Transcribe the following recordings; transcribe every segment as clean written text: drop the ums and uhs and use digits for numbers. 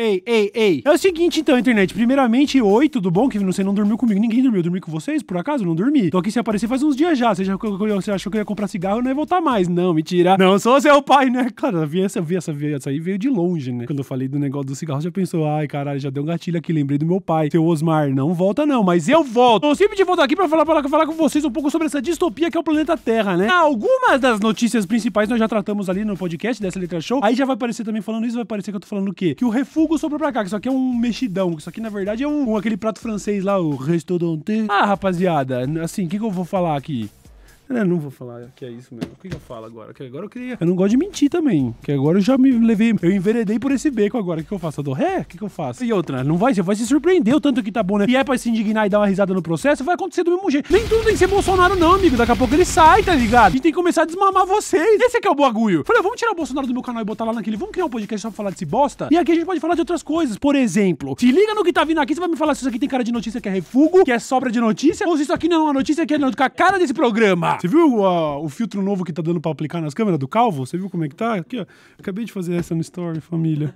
Ei. É o seguinte, então, internet. Primeiramente, oi, tudo bom? Que você não dormiu comigo. Ninguém dormiu. Eu dormi com vocês, por acaso? Não dormi. Tô aqui se aparecer faz uns dias já. Você achou que eu ia comprar cigarro e não ia voltar mais. Não, mentira. Não sou seu pai, né? Claro, essa aí veio de longe, né? Quando eu falei do negócio do cigarro, já pensou, ai, caralho, já deu um gatilho aqui. Lembrei do meu pai. Seu Osmar, não volta não, mas eu volto. Eu sempre te volto aqui pra falar com vocês um pouco sobre essa distopia que é o planeta Terra, né? Algumas das notícias principais nós já tratamos ali no podcast dessa Letra Show. Aí já vai aparecer também falando isso, vai parecer que eu tô falando o quê? Que o refúgio sobrou pra cá, que isso aqui é um mexidão, que isso aqui na verdade é aquele prato francês lá, o restaurante. Rapaziada, assim, o que eu vou falar aqui? Eu não vou falar que é isso mesmo. O que eu falo agora? Que agora eu não gosto de mentir também. Que agora eu já me levei. Eu enveredei por esse beco agora. O que eu faço? Eu dou ré? O que eu faço? E outra, você vai se surpreender o tanto que tá bom, né? E é pra se indignar e dar uma risada no processo, vai acontecer do mesmo jeito. Nem tudo tem que ser Bolsonaro, não, amigo. Daqui a pouco ele sai, tá ligado? A gente tem que começar a desmamar vocês. Esse aqui é o bagulho. Falei, vamos tirar o Bolsonaro do meu canal e botar lá naquele. Vamos criar um podcast só pra falar desse bosta? E aqui a gente pode falar de outras coisas. Por exemplo, se liga no que tá vindo aqui, você vai me falar se isso aqui tem cara de notícia que é refúgio, que é sobra de notícia, ou se isso aqui não é uma notícia que é com a cara desse programa. Você viu o filtro novo que tá dando pra aplicar nas câmeras do Calvo? Você viu como é que tá? Aqui, ó. Acabei de fazer essa no story, família.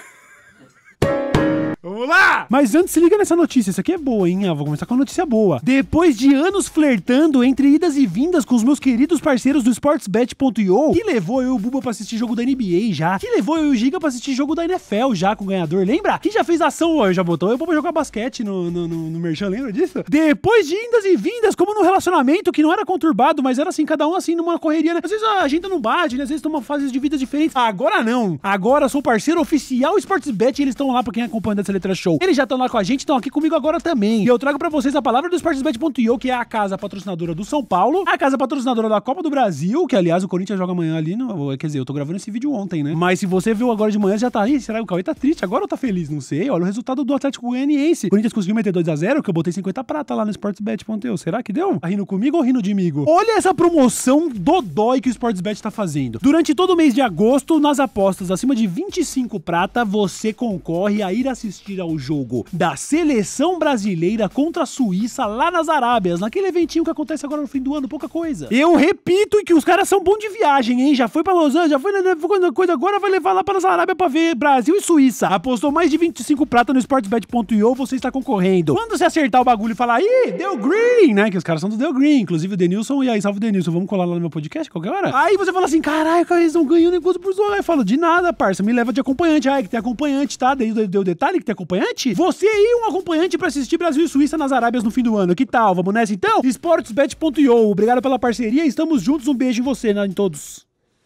Vamos lá! Mas antes, se liga nessa notícia. Essa aqui é boa, hein? Vou começar com uma notícia boa. Depois de anos flertando entre idas e vindas com os meus queridos parceiros do SportsBet.io, que levou eu e o Buba pra assistir jogo da NBA já, que levou eu e o Giga pra assistir jogo da NFL já com o ganhador, lembra? Que já fez ação, ó, já botou eu pra jogar basquete no Merchan, lembra disso? Depois de indas e vindas, como no relacionamento que não era conturbado, mas era assim, cada um assim, numa correria, né? Às vezes a gente não bate, né? Às vezes toma fases de vida diferentes. Agora não. Agora sou parceiro oficial SportsBet e eles estão lá pra quem acompanha dessa Letra Show. Eles já estão lá com a gente, estão aqui comigo agora também. E eu trago pra vocês a palavra do SportsBet.io, que é a casa patrocinadora do São Paulo, a casa patrocinadora da Copa do Brasil, que aliás o Corinthians joga amanhã ali, quer dizer, eu tô gravando esse vídeo ontem, né? Mas se você viu agora de manhã, já tá aí, será que o Cauê tá triste agora ou tá feliz? Não sei, olha o resultado do Atlético Goianiense. O Corinthians conseguiu meter 2-0, que eu botei 50 prata lá no SportsBet.io. Será que deu? Tá rindo comigo ou rindo de migo? Olha essa promoção dodói que o SportsBet tá fazendo. Durante todo o mês de agosto, nas apostas acima de 25 prata, você concorre a ir assistir ao jogo da seleção brasileira contra a Suíça lá nas Arábias, naquele eventinho que acontece agora no fim do ano, pouca coisa. Eu repito que os caras são bons de viagem, hein? Já foi pra Los Angeles, já foi na coisa, agora vai levar lá para as Arábias pra ver Brasil e Suíça. Apostou mais de 25 prata no SportsBet.io, você está concorrendo. Quando você acertar o bagulho e falar, ih, deu green, né? Que os caras são do Deu Green, inclusive o Denilson, e aí, salve o Denilson, vamos colar lá no meu podcast qualquer hora? Aí você fala assim, caralho, cara, eles estão ganhando enquanto por zoar. Eu falo, de nada, parça, me leva de acompanhante. Ah, que tem acompanhante, tá? Deu detalhe que tem acompanhante? Você e um acompanhante pra assistir Brasil e Suíça nas Arábias no fim do ano. Que tal? Vamos nessa então? SportsBet.io, obrigado pela parceria, estamos juntos, um beijo em você, né, em todos.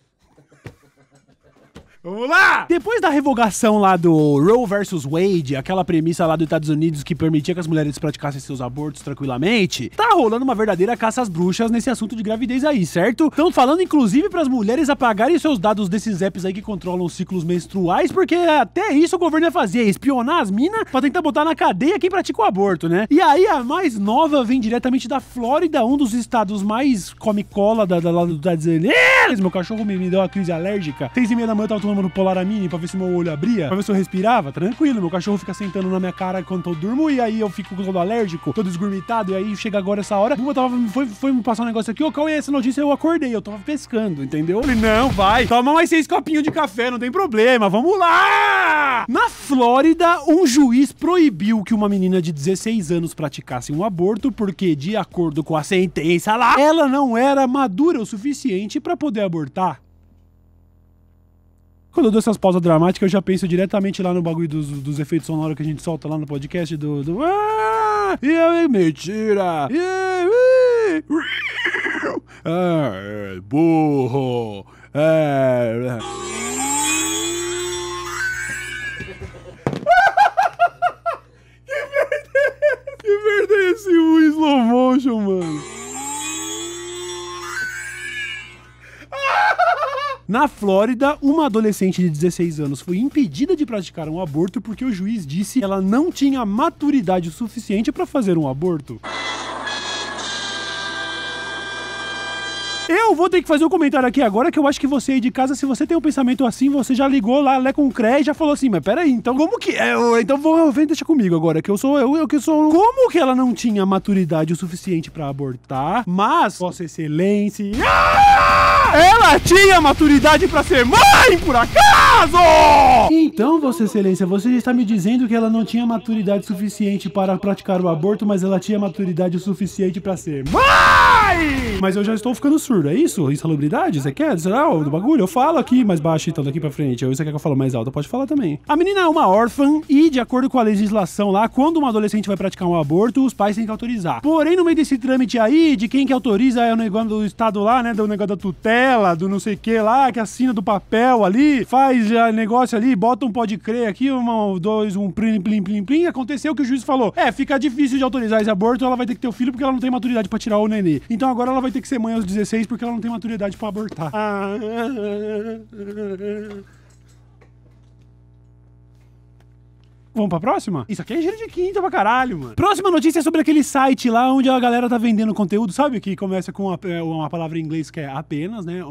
Vamos lá! Depois da revogação lá do Roe vs Wade, aquela premissa lá dos Estados Unidos que permitia que as mulheres praticassem seus abortos tranquilamente, tá rolando uma verdadeira caça às bruxas nesse assunto de gravidez aí, certo? Estão falando inclusive pras mulheres apagarem seus dados desses apps aí que controlam os ciclos menstruais, porque até isso o governo ia fazer, espionar as minas pra tentar botar na cadeia quem pratica o aborto, né? E aí a mais nova vem diretamente da Flórida, um dos estados mais come-cola dos Estados Unidos. Meu cachorro me deu uma crise alérgica. 6h30 da manhã eu tava tomando Polaramine pra ver se meu olho abria, pra ver se eu respirava. Tranquilo, meu cachorro fica sentando na minha cara enquanto eu durmo e aí eu fico todo alérgico, todo esgurmitado, e aí chega agora essa hora, foi me passar um negócio aqui, qual é essa notícia? Eu acordei, eu tava pescando, entendeu? Eu falei, não, vai, toma mais 6 copinhos de café, não tem problema, vamos lá! Na Flórida, um juiz proibiu que uma menina de 16 anos praticasse um aborto porque, de acordo com a sentença lá, ela não era madura o suficiente pra poder abortar. Quando eu dou essas pausas dramáticas, eu já penso diretamente lá no bagulho dos efeitos sonoros que a gente solta lá no podcast e é mentira! É burro! Que merda é esse slow motion, mano? Na Flórida, uma adolescente de 16 anos foi impedida de praticar um aborto porque o juiz disse que ela não tinha maturidade suficiente para fazer um aborto. Eu vou ter que fazer um comentário aqui agora que eu acho que você aí de casa, se você tem um pensamento assim, você já ligou lá, com o CREA e já falou assim, mas peraí, então como que é? Então vem, deixa comigo agora, que eu sou. Como que ela não tinha maturidade o suficiente pra abortar, mas Vossa Excelência... Ela tinha maturidade pra ser mãe, por acaso? Então, Vossa Excelência, você está me dizendo que ela não tinha maturidade suficiente para praticar o aborto, mas ela tinha maturidade suficiente pra ser mãe! Mas eu já estou ficando surdo, é isso? Insalubridade? Você quer? Será o do bagulho? Eu falo aqui mais baixo, então, daqui pra frente. Ou você quer que eu fale mais alto? Pode falar também. A menina é uma órfã e, de acordo com a legislação lá, quando uma adolescente vai praticar um aborto, os pais têm que autorizar. Porém, no meio desse trâmite aí, de quem que autoriza é o negócio do estado lá, né? Do negócio da tutela, do não sei o que lá, que assina do papel ali, faz negócio ali, bota um pode crer aqui, um plim. Aconteceu que o juiz falou, fica difícil de autorizar esse aborto, ela vai ter que ter o filho porque ela não tem maturidade pra tirar o nenê. Então agora ela vai ter que ser mãe aos 16 porque ela não tem maturidade pra abortar. Vamos pra próxima? Isso aqui é giro de quinta pra caralho, mano. Próxima notícia é sobre aquele site lá onde a galera tá vendendo conteúdo, sabe? Que começa com uma palavra em inglês que é apenas, né?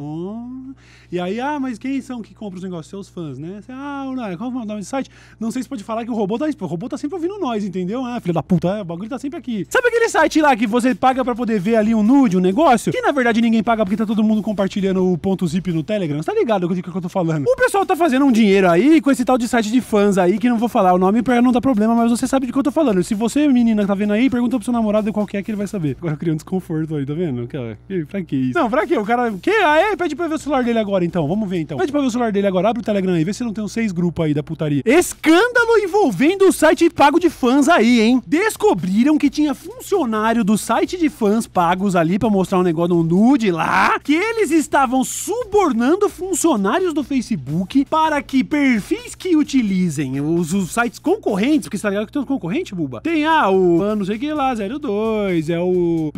E aí, mas quem são que compram os negócios? Seus fãs, né? Como é o nome desse site? Não sei se pode falar que o robô tá sempre ouvindo nós, entendeu? Filho da puta, o bagulho tá sempre aqui. Sabe aquele site lá que você paga pra poder ver ali um nude, um negócio? Que na verdade ninguém paga porque tá todo mundo compartilhando o ponto zip no Telegram. Você tá ligado com o que eu tô falando? O pessoal tá fazendo um dinheiro aí com esse tal de site de fãs aí, que não vou falar o nome pra não dar problema, mas você sabe de que eu tô falando. Se você, menina, tá vendo aí, pergunta pro seu namorado qual que é que ele vai saber. Agora criando desconforto aí, tá vendo? Pra que isso? Não, pra quê? O cara... Pede pra ver o celular dele agora, então. Vamos ver, então. Pede pra ver o celular dele agora. Abre o Telegram aí. Vê se não tem uns 6 grupos aí da putaria. Escândalo envolvendo o site pago de fãs aí, hein? Descobriram que tinha funcionário do site de fãs pagos ali pra mostrar um negócio no nude lá, que eles estavam subornando funcionários do Facebook para que perfis que utilizem os sites concorrentes, porque você tá ligado que tem um concorrente, Buba? Tem, o não sei o que lá, 02, é o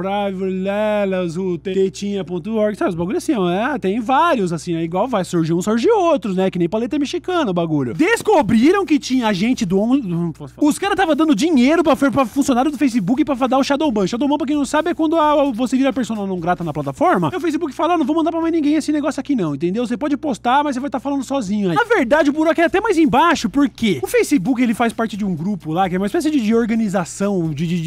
Privilelas, o tetinha.org, sabe? Os bagulho assim, tem vários, assim, igual vai surgir um, surge outros, né? Que nem paleta mexicana o bagulho. Descobriram que tinha gente do... Os caras estavam dando dinheiro pra funcionário do Facebook pra dar o Shadowban. Shadowban, pra quem não sabe, é quando você vira persona não grata na plataforma, e o Facebook fala, não vou mandar pra mais ninguém esse negócio aqui não, entendeu? Você pode postar, mas você vai estar falando sozinho aí. Na verdade, o buraco é até mais embaixo, porque o Facebook, ele faz parte de um grupo lá, que é uma espécie de organização,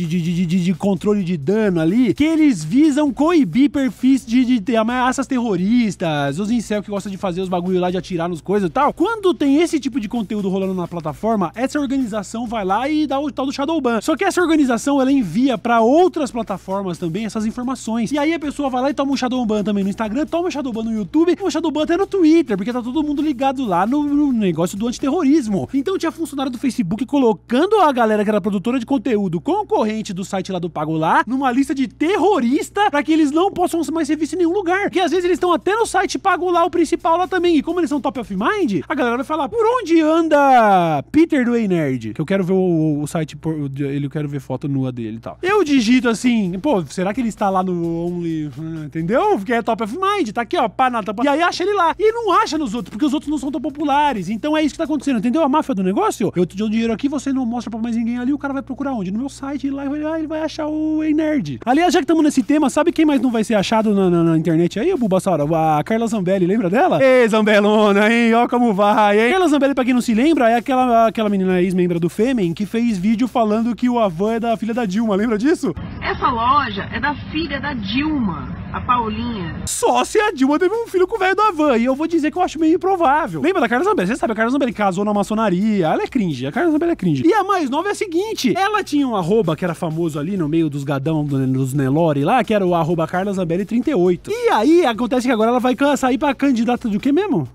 de controle de dano ali, que eles visam coibir perfis de ameaças terroristas, os incel que gostam de fazer os bagulho lá, de atirar nos coisas e tal. Quando tem esse tipo de conteúdo rolando na plataforma, essa organização vai lá e dá o tal do Shadowban. Só que essa organização, ela envia pra outras plataformas também essas informações. E aí a pessoa vai lá e toma um Shadowban também no Instagram, toma um Shadowban no YouTube, e um Shadowban até no Twitter, porque tá todo mundo ligado lá no negócio do antiterrorismo. Então tinha funcionário do Facebook colocando a galera que era produtora de conteúdo concorrente do site lá do Pago lá numa lista de terrorista pra que eles não possam mais ser vistos em nenhum lugar. Porque às vezes eles estão até no site Pago lá, o principal lá também. E como eles são top of mind, a galera vai falar, por onde anda Peter do Ei Nerd? Que eu quero ver o site, eu quero ver foto nua dele e tal. Eu digito assim, será que ele está lá no Only, entendeu? Porque é top of mind, tá aqui, ó, e aí acha ele lá. E não acha nos outros, porque os outros não são tão populares. Então é isso que tá acontecendo, entendeu? A máfia do negócio, eu te dou dinheiro aqui, você não mostra pra mais ninguém ali, o cara vai procurar onde? No meu site, lá ele vai achar o Ei Nerd. Aliás, já que estamos nesse tema, sabe quem mais não vai ser achado na internet aí, o Bulbasaura? A Carla Zambelli, lembra dela? Ei, Zambelona, hein? Ó como vai, hein? Carla Zambelli, pra quem não se lembra, é aquela menina ex-membra do Fêmen que fez vídeo falando que o Avan é da filha da Dilma, lembra disso? Essa loja é da filha da Dilma, a Paulinha. Só se a Dilma teve um filho com o velho do Avan, e eu vou dizer que eu acho meio improvável. Lembra da Carla Zambelli? Você sabe, a Carla Zambelli casou na maçonaria, ela é cringe, a Carla Zambelli é cringe. E a mais nova é a seguinte, ela tinha um arroba que era famoso ali no meio dos gadão, dos Nelore lá, que era o arroba Carla Zambelli 38. E aí, acontece que agora ela vai sair pra candidata de quê mesmo?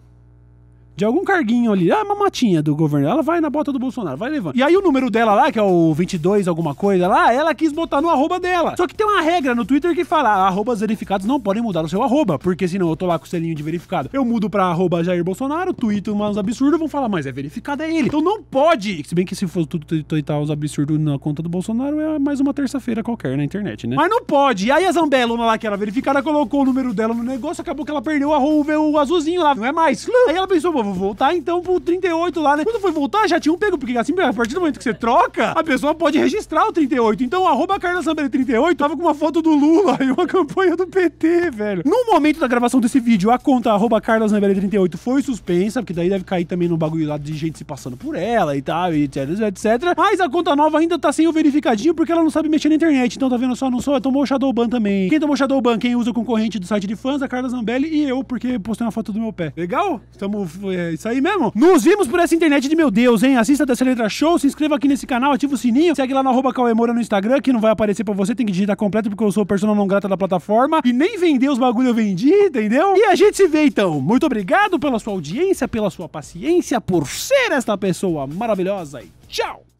De algum carguinho ali, uma matinha do governo, ela vai na bota do Bolsonaro, vai levando. E aí o número dela lá, que é o 22 alguma coisa lá, ela quis botar no arroba dela. Só que tem uma regra no Twitter que fala, arrobas verificados não podem mudar o seu arroba, porque senão eu tô lá com o selinho de verificado. Eu mudo pra arroba Jair Bolsonaro, tweeto uns absurdos, vão falar, mas é verificado, é ele. Então não pode. Se bem que se for tudo tweetar uns absurdos na conta do Bolsonaro, é mais uma terça-feira qualquer na internet, né? Mas não pode. E aí a Zambelona lá, que era verificada, colocou o número dela no negócio, acabou que ela perdeu o azulzinho lá, não é mais. Aí ela pensou, vou voltar então pro 38 lá, né? Quando foi voltar, já tinha um pego, porque assim, a partir do momento que você troca, a pessoa pode registrar o 38. Então, @CarlaZambelli38 tava com uma foto do Lula e uma campanha do PT, velho. No momento da gravação desse vídeo, a conta @CarlaZambelli38 foi suspensa, porque daí deve cair também no bagulho lá de gente se passando por ela e tal, e etc, etc. Mas a conta nova ainda tá sem o verificadinho, porque ela não sabe mexer na internet. Então, tá vendo só? Não sou, tomou o Shadowban também. Quem tomou Shadowban? Quem usa o concorrente do site de fãs, a Carla Zambelli, e eu, porque postei uma foto do meu pé. Legal? Estamos... É isso aí mesmo? Nos vimos por essa internet de meu Deus, hein? Assista Dessa Letra Show, se inscreva aqui nesse canal, ativa o sininho, segue lá no @cauemora no Instagram, que não vai aparecer pra você, tem que digitar completo, porque eu sou persona não grata da plataforma, e nem vender os bagulho eu vendi, entendeu? E a gente se vê então. Muito obrigado pela sua audiência, pela sua paciência, por ser esta pessoa maravilhosa, e tchau!